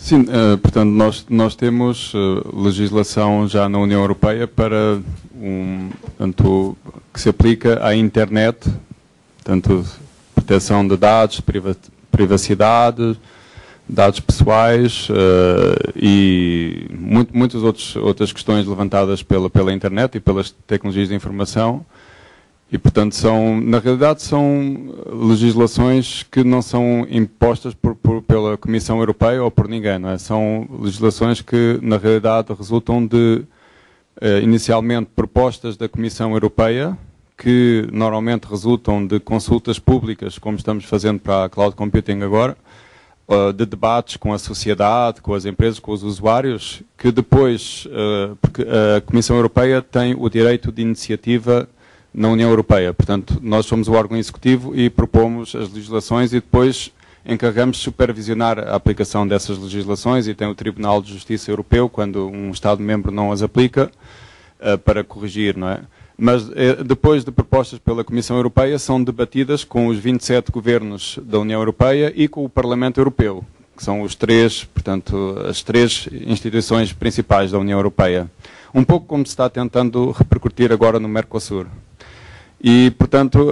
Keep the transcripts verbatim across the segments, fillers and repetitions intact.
Sim, uh, portanto, nós, nós temos uh, legislação já na União Europeia para um, portanto, que se aplica à internet, portanto, proteção de dados, priva privacidade, dados pessoais uh, e muito, muitas outros, outras questões levantadas pela, pela internet e pelas tecnologias de informação. E, portanto, são, na realidade, são legislações que não são impostas por, por, pela Comissão Europeia ou por ninguém, não é? São legislações que, na realidade, resultam de, eh, inicialmente, propostas da Comissão Europeia, que normalmente resultam de consultas públicas, como estamos fazendo para a Cloud Computing agora, uh, de debates com a sociedade, com as empresas, com os usuários, que depois, uh, porque a Comissão Europeia tem o direito de iniciativa na União Europeia. Portanto, nós somos o órgão executivo e propomos as legislações e depois encarregamos de supervisionar a aplicação dessas legislações e tem o Tribunal de Justiça Europeu, quando um Estado-membro não as aplica, uh, para corrigir, não é? Mas eh, depois de propostas pela Comissão Europeia são debatidas com os vinte e sete governos da União Europeia e com o Parlamento Europeu, que são os três, portanto, as três instituições principais da União Europeia. Um pouco como se está tentando repercutir agora no Mercosur. E, portanto, uh,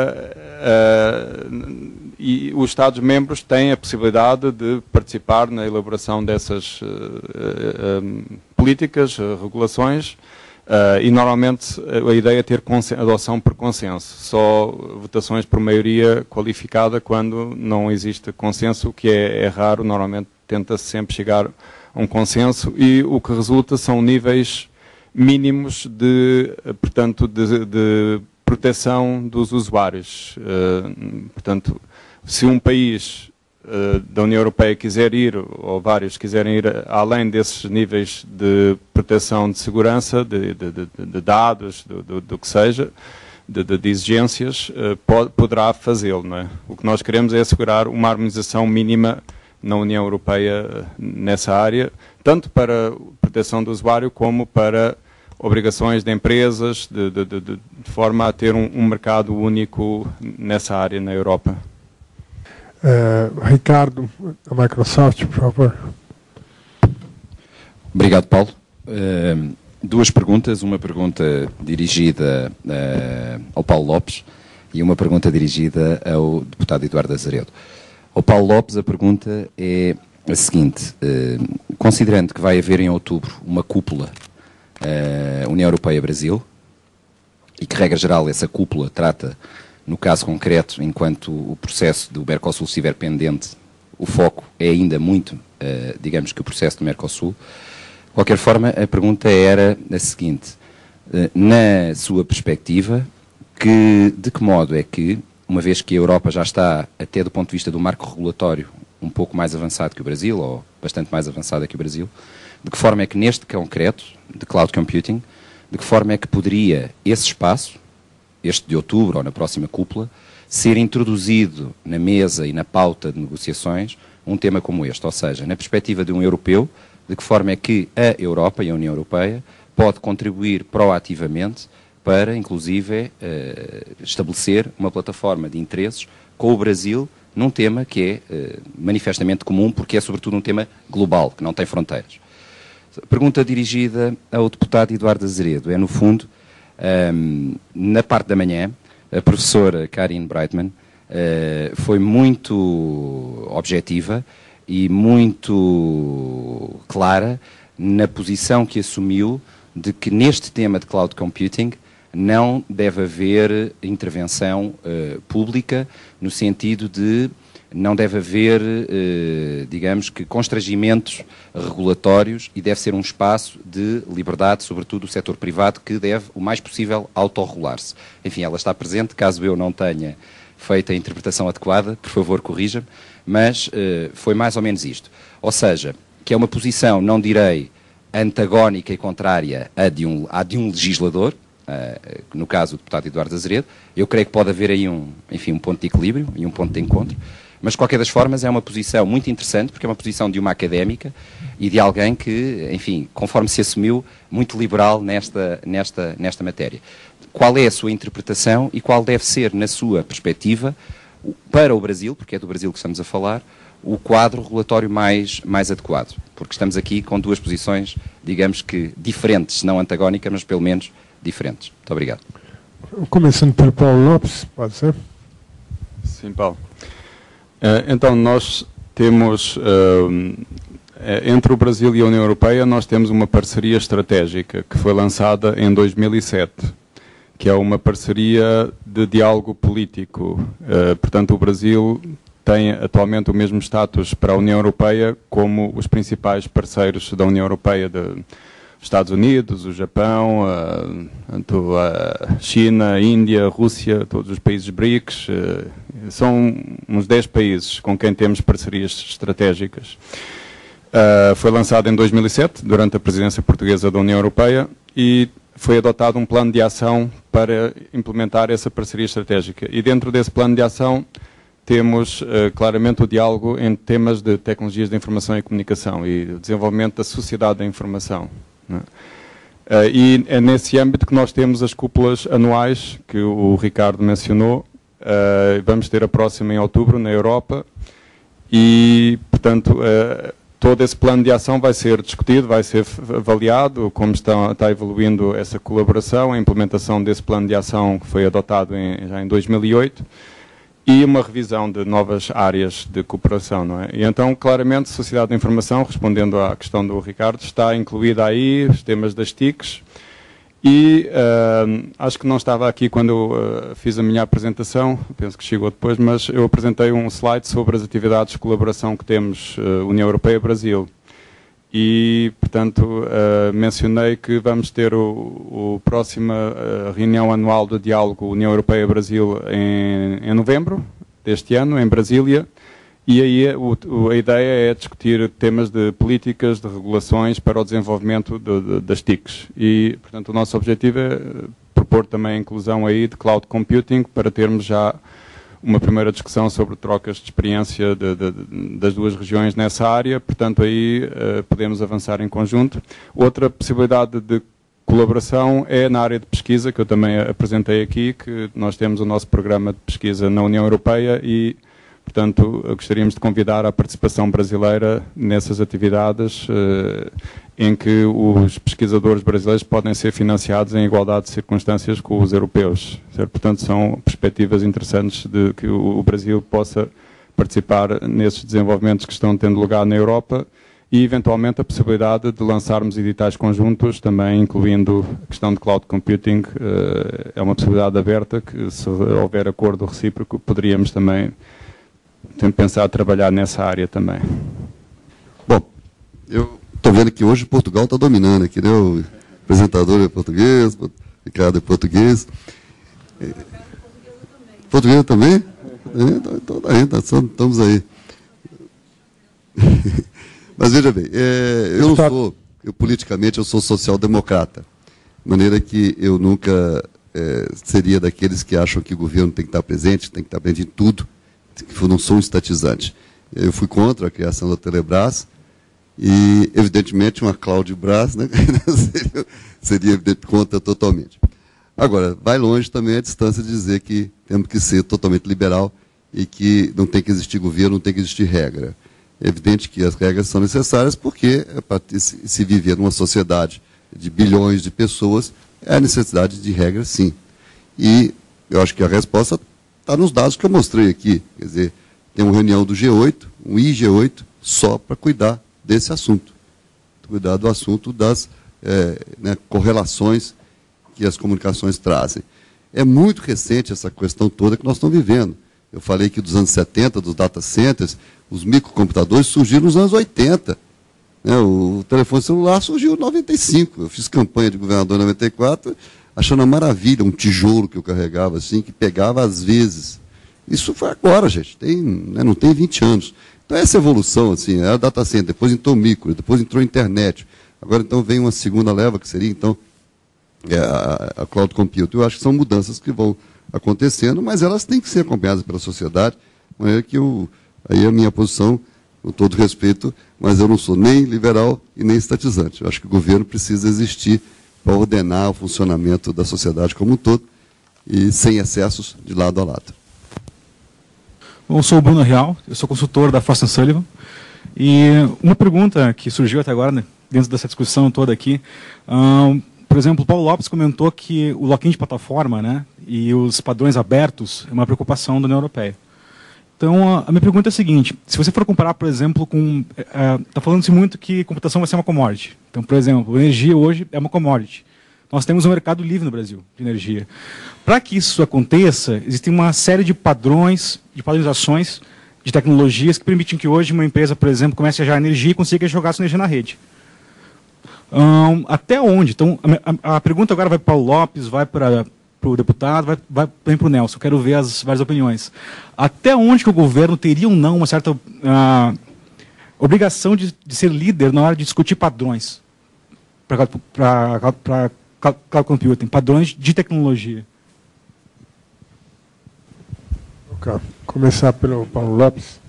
uh, e os Estados-membros têm a possibilidade de participar na elaboração dessas uh, uh, políticas, uh, regulações, uh, e normalmente a ideia é ter adoção por consenso. Só votações por maioria qualificada quando não existe consenso, o que é, é raro, normalmente tenta-se sempre chegar a um consenso e o que resulta são níveis mínimos de, portanto, de, de proteção dos usuários. Uh, portanto, se um país uh, da União Europeia quiser ir, ou vários quiserem ir além desses níveis de proteção de segurança, de, de, de, de dados, do, do, do que seja, de, de, de exigências, uh, pod, poderá fazê-lo, não é? O que nós queremos é assegurar uma harmonização mínima na União Europeia nessa área, tanto para proteção do usuário como para obrigações de empresas, de, de, de, de forma a ter um, um mercado único nessa área na Europa. Uh, Ricardo, da Microsoft, por favor. Obrigado, Paulo. Uh, duas perguntas, uma pergunta dirigida uh, ao Paulo Lopes e uma pergunta dirigida ao deputado Eduardo Azeredo. Ao Paulo Lopes, a pergunta é a seguinte: uh, considerando que vai haver em outubro uma cúpula Uh, União Europeia-Brasil, e que, regra geral, essa cúpula trata, no caso concreto, enquanto o processo do Mercosul estiver pendente, o foco é ainda muito, uh, digamos que o processo do Mercosul. De qualquer forma, a pergunta era a seguinte: uh, na sua perspectiva, que, de que modo é que, uma vez que a Europa já está, até do ponto de vista do marco regulatório, um pouco mais avançado que o Brasil, ou bastante mais avançada que o Brasil, de que forma é que neste concreto, de cloud computing, de que forma é que poderia esse espaço, este de outubro ou na próxima cúpula, ser introduzido na mesa e na pauta de negociações um tema como este? Ou seja, na perspectiva de um europeu, de que forma é que a Europa e a União Europeia pode contribuir proativamente para, inclusive, uh, estabelecer uma plataforma de interesses com o Brasil num tema que é uh, manifestamente comum, porque é sobretudo um tema global, que não tem fronteiras. Pergunta dirigida ao deputado Eduardo Azeredo. É, no fundo, um, na parte da manhã, a professora Karine Breitman uh, foi muito objetiva e muito clara na posição que assumiu de que neste tema de cloud computing não deve haver intervenção uh, pública, no sentido de não deve haver, eh, digamos que, constrangimentos regulatórios e deve ser um espaço de liberdade, sobretudo do setor privado, que deve, o mais possível, autorregular-se. Enfim, ela está presente, caso eu não tenha feito a interpretação adequada, por favor, corrija-me, mas eh, foi mais ou menos isto. Ou seja, que é uma posição, não direi antagónica e contrária à de um, à de um legislador, uh, no caso do deputado Eduardo Azeredo. Eu creio que pode haver aí um, enfim, um ponto de equilíbrio e um ponto de encontro. Mas, de qualquer das formas, é uma posição muito interessante, porque é uma posição de uma académica e de alguém que, enfim, conforme se assumiu, muito liberal nesta, nesta, nesta matéria. Qual é a sua interpretação e qual deve ser, na sua perspectiva, para o Brasil, porque é do Brasil que estamos a falar, o quadro regulatório mais, mais adequado, porque estamos aqui com duas posições, digamos que diferentes, não antagónicas, mas pelo menos diferentes. Muito obrigado. Começando pelo Paulo Lopes, pode ser? Sim, Paulo. Uh, então, nós temos, uh, entre o Brasil e a União Europeia, nós temos uma parceria estratégica que foi lançada em dois mil e sete, que é uma parceria de diálogo político. Uh, portanto, o Brasil tem atualmente o mesmo status para a União Europeia como os principais parceiros da União Europeia, de Estados Unidos, o Japão, a, a China, a Índia, a Rússia, todos os países BRICS. São uns dez países com quem temos parcerias estratégicas. Uh, foi lançado em dois mil e sete, durante a presidência portuguesa da União Europeia, e foi adotado um plano de ação para implementar essa parceria estratégica. E dentro desse plano de ação temos uh, claramente o diálogo em temas de tecnologias de informação e comunicação e o desenvolvimento da sociedade da informação. Né? Uh, e é nesse âmbito que nós temos as cúpulas anuais que o Ricardo mencionou. Uh, vamos ter a próxima em outubro na Europa e, portanto, uh, todo esse plano de ação vai ser discutido, vai ser avaliado, como está, está evoluindo essa colaboração, a implementação desse plano de ação que foi adotado em, já em dois mil e oito, e uma revisão de novas áreas de cooperação, não é? E então, claramente, Sociedade da Informação, respondendo à questão do Ricardo, está incluída aí, os temas das T I Cs, e uh, acho que não estava aqui quando eu uh, fiz a minha apresentação, penso que chegou depois, mas eu apresentei um slide sobre as atividades de colaboração que temos uh, União Europeia-Brasil. E, portanto, uh, mencionei que vamos ter o, o próxima uh, reunião anual de diálogo União Europeia-Brasil em, em novembro deste ano, em Brasília, e aí o, o, a ideia é discutir temas de políticas, de regulações para o desenvolvimento de, de, das T I Cs. E, portanto, o nosso objetivo é propor também a inclusão aí de cloud computing para termos já uma primeira discussão sobre trocas de experiência de, de, de, das duas regiões nessa área, portanto aí uh, podemos avançar em conjunto. Outra possibilidade de colaboração é na área de pesquisa, que eu também apresentei aqui, que nós temos o nosso programa de pesquisa na União Europeia e, portanto, gostaríamos de convidar a participação brasileira nessas atividades uh, em que os pesquisadores brasileiros podem ser financiados em igualdade de circunstâncias com os europeus. Certo? Portanto, são perspectivas interessantes de que o Brasil possa participar nesses desenvolvimentos que estão tendo lugar na Europa e, eventualmente, a possibilidade de lançarmos editais conjuntos, também incluindo a questão de cloud computing. Uh, é uma possibilidade aberta que, se houver acordo recíproco, poderíamos também pensar trabalhar nessa área também. Bom, eu estou vendo que hoje Portugal está dominando aqui, né? O apresentador é português, o Ricardo é português. É, português também? É, então, tá aí, tá, estamos aí. Mas veja bem, é, eu não sou, eu, politicamente eu sou social-democrata, de maneira que eu nunca é, seria daqueles que acham que o governo tem que estar presente, tem que estar presente em tudo, que eu não sou um estatizante. Eu fui contra a criação da Telebrás e, evidentemente, uma Cloudbrás, né, seria, seria evidente, contra totalmente. Agora, vai longe também a distância de dizer que temos que ser totalmente liberal e que não tem que existir governo, não tem que existir regra. É evidente que as regras são necessárias porque, é para se viver numa sociedade de bilhões de pessoas, há necessidade de regras, sim. E eu acho que a resposta está nos dados que eu mostrei aqui. Quer dizer, tem uma reunião do G oito, um I G oito, só para cuidar desse assunto. Cuidar do assunto das é, né, correlações que as comunicações trazem. É muito recente essa questão toda que nós estamos vivendo. Eu falei que dos anos setenta, dos data centers, os microcomputadores surgiram nos anos oitenta. Né, o telefone celular surgiu em noventa e cinco. Eu fiz campanha de governador em noventa e quatro, achando uma maravilha, um tijolo que eu carregava assim, que pegava às vezes. Isso foi agora, gente, tem, né, não tem vinte anos. Então essa evolução, assim, era data center, depois entrou micro, depois entrou internet. Agora então vem uma segunda leva, que seria então é, a, a cloud computing. Eu acho que são mudanças que vão acontecendo, mas elas têm que ser acompanhadas pela sociedade, de maneira que eu, aí a minha posição, com todo respeito, mas eu não sou nem liberal e nem estatizante. Eu acho que o governo precisa existir para ordenar o funcionamento da sociedade como um todo e sem excessos de lado a lado. Eu sou o Bruno Real, eu sou consultor da Frost and Sullivan. E uma pergunta que surgiu até agora, né, dentro dessa discussão toda aqui, um, por exemplo, o Paulo Lopes comentou que o lock-in de plataforma, né, e os padrões abertos é uma preocupação da União Europeia. Então, a minha pergunta é a seguinte, se você for comparar, por exemplo, com... Está uh, falando-se muito que computação vai ser uma commodity. Então, por exemplo, a energia hoje é uma commodity. Nós temos um mercado livre no Brasil de energia. Para que isso aconteça, existe uma série de padrões, de padronizações, de tecnologias que permitem que hoje uma empresa, por exemplo, comece a gerar energia e consiga jogar essa energia na rede. Um, até onde? Então, a, a pergunta agora vai para o Paulo Lopes, vai para o deputado, vai, vai também para o Nelson. Eu quero ver as várias opiniões. Até onde que o governo teria ou não uma certa uh, obrigação de, de ser líder na hora de discutir padrões para cloud computing, padrões de tecnologia? Okay. Começar pelo Paulo Lopes.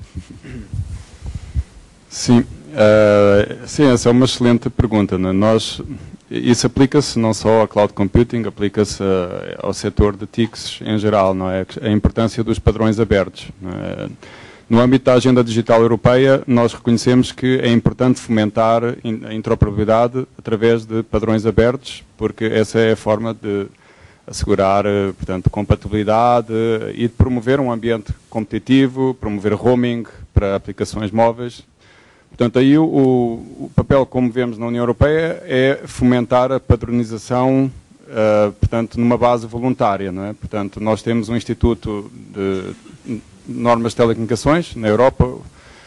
Sim. Uh, sim, essa é uma excelente pergunta, né? Nós, isso aplica-se não só a cloud computing, aplica-se ao setor de T I Cs em geral, não é? A importância dos padrões abertos. Não é? No âmbito da Agenda Digital Europeia, nós reconhecemos que é importante fomentar a interoperabilidade através de padrões abertos, porque essa é a forma de assegurar, portanto, compatibilidade e de promover um ambiente competitivo, promover roaming para aplicações móveis. Portanto, aí o, o papel, como vemos na União Europeia, é fomentar a padronização, uh, portanto, numa base voluntária, não é? Portanto, nós temos um Instituto de Normas de Telecomunicações na Europa uh,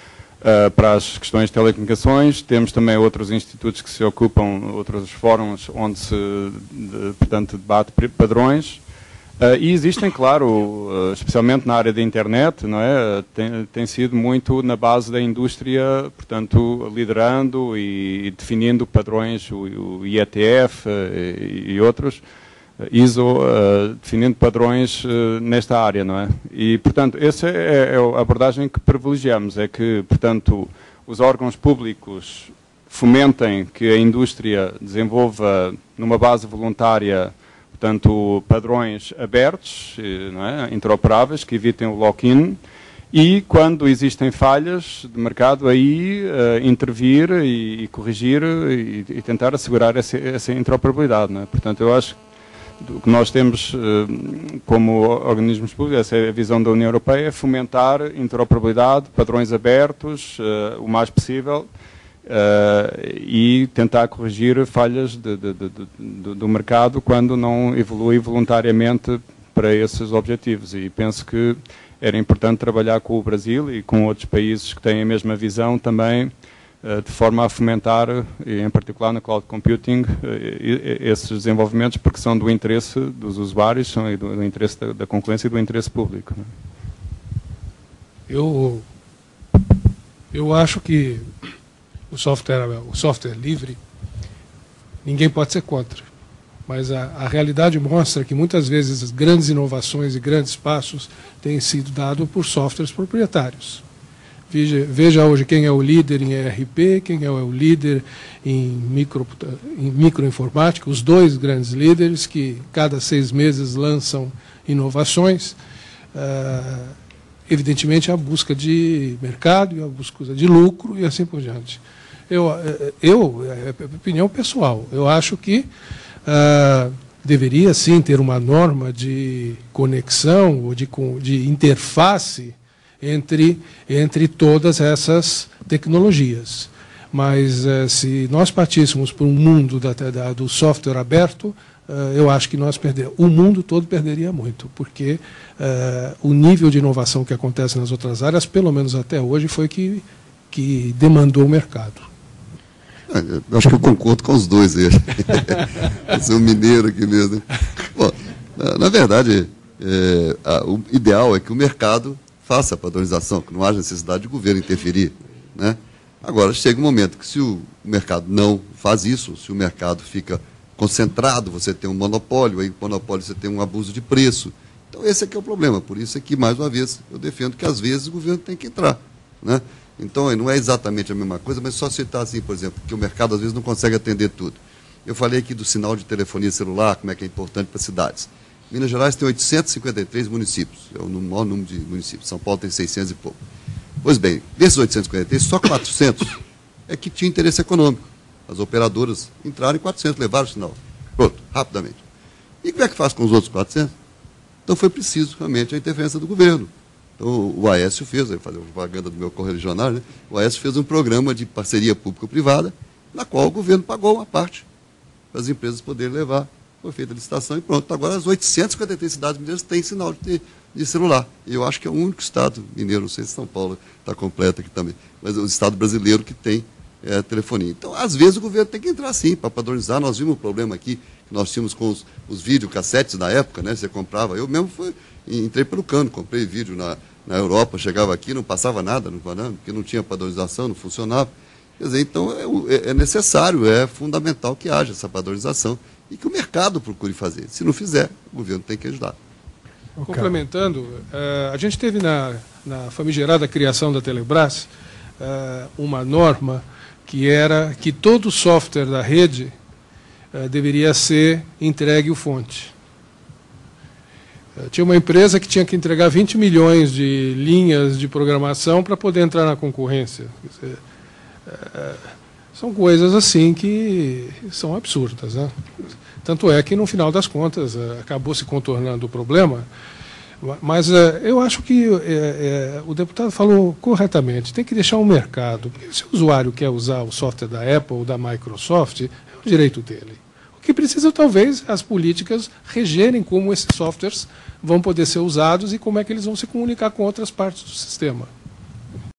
para as questões de telecomunicações. Temos também outros institutos que se ocupam, outros fóruns onde se, de, portanto, debate padrões. Uh, e existem, claro, uh, especialmente na área da internet, não é? Tem, tem sido muito na base da indústria, portanto, liderando e, e definindo padrões, o, o I E T F uh, e, e outros, uh, I S O, uh, definindo padrões uh, nesta área, não é? E, portanto, essa é, é a abordagem que privilegiamos, é que, portanto, os órgãos públicos fomentem que a indústria desenvolva numa base voluntária, portanto, padrões abertos, não é? Interoperáveis, que evitem o lock-in, e quando existem falhas de mercado, aí uh, intervir e, e corrigir e, e tentar assegurar essa, essa interoperabilidade. Não é? Portanto, eu acho que o que nós temos uh, como organismos públicos, essa é a visão da União Europeia, é fomentar interoperabilidade, padrões abertos, uh, o mais possível, Uh, e tentar corrigir falhas de, de, de, de, do mercado quando não evolui voluntariamente para esses objetivos. E penso que era importante trabalhar com o Brasil e com outros países que têm a mesma visão também, uh, de forma a fomentar, e em particular no cloud computing, uh, esses desenvolvimentos, porque são do interesse dos usuários, são do, do interesse da, da concorrência e do interesse público. Né? Eu, eu acho que O software, o software livre, ninguém pode ser contra. Mas a, a realidade mostra que muitas vezes as grandes inovações e grandes passos têm sido dados por softwares proprietários. Veja, veja hoje quem é o líder em E R P, quem é o líder em, micro, em microinformática, os dois grandes líderes que cada seis meses lançam inovações. Uh, evidentemente a busca de mercado e a busca de lucro e assim por diante. Eu, eu é opinião pessoal, eu acho que uh, deveria sim ter uma norma de conexão ou de, de interface entre, entre todas essas tecnologias. Mas uh, se nós partíssemos para um mundo da, da, do software aberto, uh, eu acho que nós perderíamos, o mundo todo perderia muito, porque uh, o nível de inovação que acontece nas outras áreas, pelo menos até hoje, foi que, que demandou o mercado. Eu acho que eu concordo com os dois aí. Eu sou um mineiro aqui mesmo. Bom, na, na verdade, é, a, o ideal é que o mercado faça a padronização, que não haja necessidade de governo interferir, né? Agora, chega um momento que se o mercado não faz isso, se o mercado fica concentrado, você tem um monopólio, aí o monopólio você tem um abuso de preço. Então, esse aqui é o problema. Por isso é que, mais uma vez, eu defendo que, às vezes, o governo tem que entrar, né? Então, não é exatamente a mesma coisa, mas só citar assim, por exemplo, que o mercado, às vezes, não consegue atender tudo. Eu falei aqui do sinal de telefonia celular, como é que é importante para as cidades. Minas Gerais tem oitocentos e cinquenta e três municípios, é o maior número de municípios. São Paulo tem seiscentos e pouco. Pois bem, desses oitocentos e cinquenta e três, só quatrocentos é que tinha interesse econômico. As operadoras entraram em quatrocentos, levaram o sinal. Pronto, rapidamente. E como é que faz com os outros quatrocentos? Então foi preciso realmente a interferência do governo. Então o Aécio fez, aí fazer uma propaganda do meu correligionário, né? O Aécio fez um programa de parceria público-privada, na qual o governo pagou uma parte para as empresas poderem levar. Foi feita a licitação e pronto. Agora as oitocentas e cinquenta e três cidades mineiras têm sinal de, de celular. E eu acho que é o único estado mineiro, não sei se São Paulo está completo aqui também, mas é o estado brasileiro que tem é, telefonia. Então, às vezes, o governo tem que entrar sim para padronizar. Nós vimos um problema aqui, que nós tínhamos com os, os videocassetes na época, né? Você comprava. Eu mesmo fui, entrei pelo cano, comprei vídeo na, na Europa, chegava aqui, não passava nada, não, porque não tinha padronização, não funcionava. Quer dizer, então é, é necessário, é fundamental que haja essa padronização e que o mercado procure fazer. Se não fizer, o governo tem que ajudar. Okay. Complementando, uh, a gente teve na, na famigerada criação da Telebrás uh, uma norma que era que todo software da rede uh, deveria ser entregue o fonte. Uh, tinha uma empresa que tinha que entregar vinte milhões de linhas de programação para poder entrar na concorrência. Quer dizer, uh, são coisas assim que são absurdas, né? Tanto é que, no final das contas, acabou se contornando o problema, mas eu acho que é, é, o deputado falou corretamente, tem que deixar o mercado, porque se o usuário quer usar o software da Apple ou da Microsoft, é o direito dele. O que precisa, talvez, as políticas regerem como esses softwares vão poder ser usados e como é que eles vão se comunicar com outras partes do sistema.